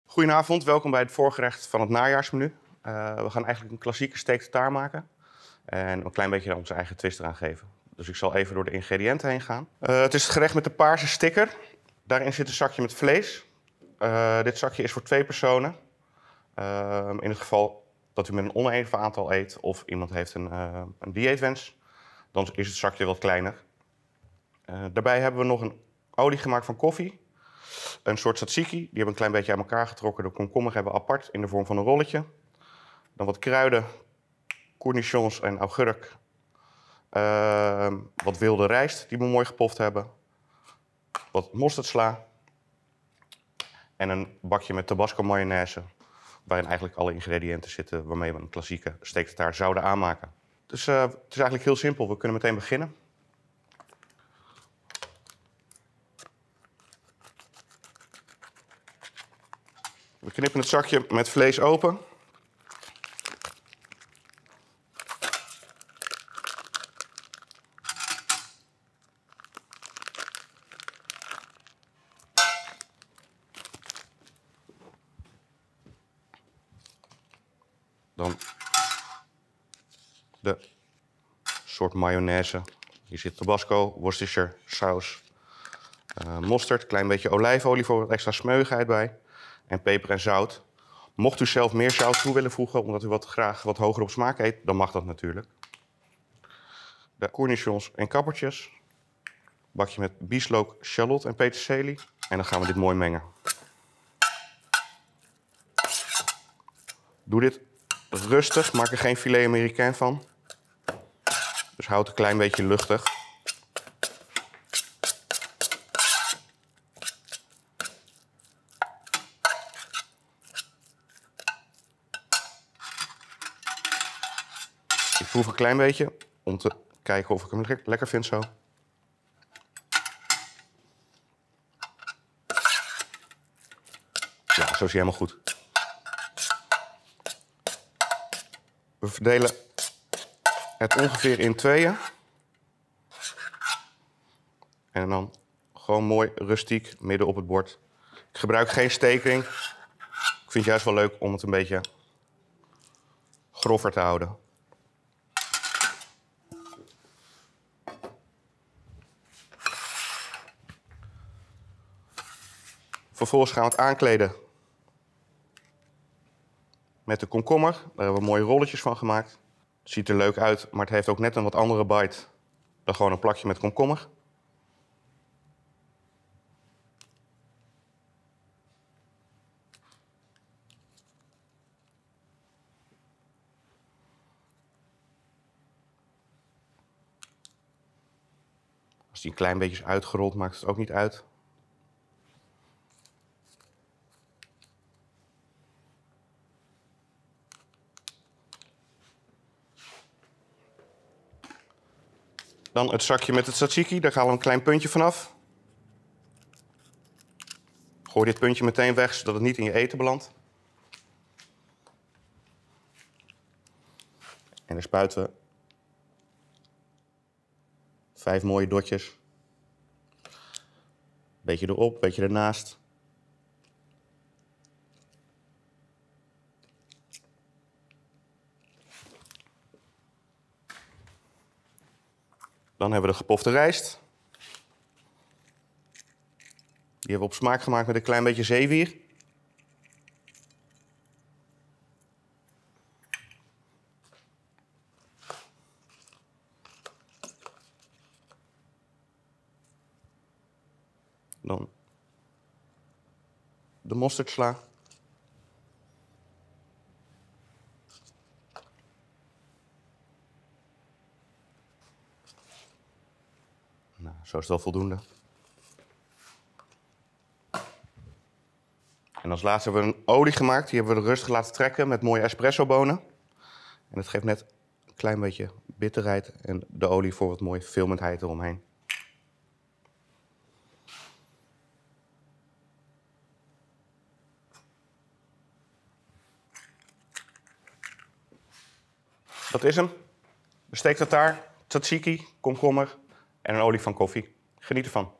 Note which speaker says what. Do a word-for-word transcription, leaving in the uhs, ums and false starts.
Speaker 1: Goedenavond, welkom bij het voorgerecht van het najaarsmenu. Uh, we gaan eigenlijk een klassieke steak tartare maken. En een klein beetje onze eigen twist eraan geven. Dus ik zal even door de ingrediënten heen gaan. Uh, het is het gerecht met de paarse sticker. Daarin zit een zakje met vlees. Uh, dit zakje is voor twee personen. Uh, in het geval dat u met een oneven aantal eet of iemand heeft een, uh, een dieetwens, dan is het zakje wat kleiner. Uh, daarbij hebben we nog een olie gemaakt van koffie. Een soort tzatziki, die hebben we een klein beetje aan elkaar getrokken. De komkommer hebben we apart in de vorm van een rolletje. Dan wat kruiden, cornichons en augurk. Uh, wat wilde rijst die we mooi gepoft hebben. Wat mosterd en een bakje met tabasco mayonaise, waarin eigenlijk alle ingrediënten zitten waarmee we een klassieke steak tartare zouden aanmaken. Dus uh, het is eigenlijk heel simpel, we kunnen meteen beginnen. We knippen het zakje met vlees open. Dan de soort mayonaise. Hier zit tabasco, Worcestershire saus, uh, mosterd, klein beetje olijfolie voor wat extra smeuigheid bij. En peper en zout. Mocht u zelf meer zout toe willen voegen, omdat u wat graag wat hoger op smaak eet, dan mag dat natuurlijk. De cornichons en kappertjes. Bakje met bieslook, shallot en peterselie. En dan gaan we dit mooi mengen. Doe dit rustig, maak er geen filet américain van. Dus houd het een klein beetje luchtig. Ik proef een klein beetje om te kijken of ik hem le lekker vind zo. Ja, zo is hij helemaal goed. We verdelen het ongeveer in tweeën. En dan gewoon mooi rustiek midden op het bord. Ik gebruik geen steking. Ik vind het juist wel leuk om het een beetje grover te houden. Vervolgens gaan we het aankleden met de komkommer. Daar hebben we mooie rolletjes van gemaakt. Het ziet er leuk uit, maar het heeft ook net een wat andere bite dan gewoon een plakje met komkommer. Als die een klein beetje is uitgerold, maakt het ook niet uit. Dan het zakje met het tzatziki, daar gaan we een klein puntje vanaf. Gooi dit puntje meteen weg, zodat het niet in je eten belandt. En dan spuiten we vijf mooie dotjes. Beetje erop, beetje ernaast. Dan hebben we de gepofte rijst. Die hebben we op smaak gemaakt met een klein beetje zeewier. Dan de mosterdsla. Nou, zo is het wel voldoende. En als laatste hebben we een olie gemaakt. Die hebben we rustig laten trekken met mooie espresso bonen. En dat geeft net een klein beetje bitterheid en de olie voor wat mooie filmendheid eromheen. Dat is hem. De steak tartare, tzatziki, komkommer en een olie van koffie. Geniet ervan.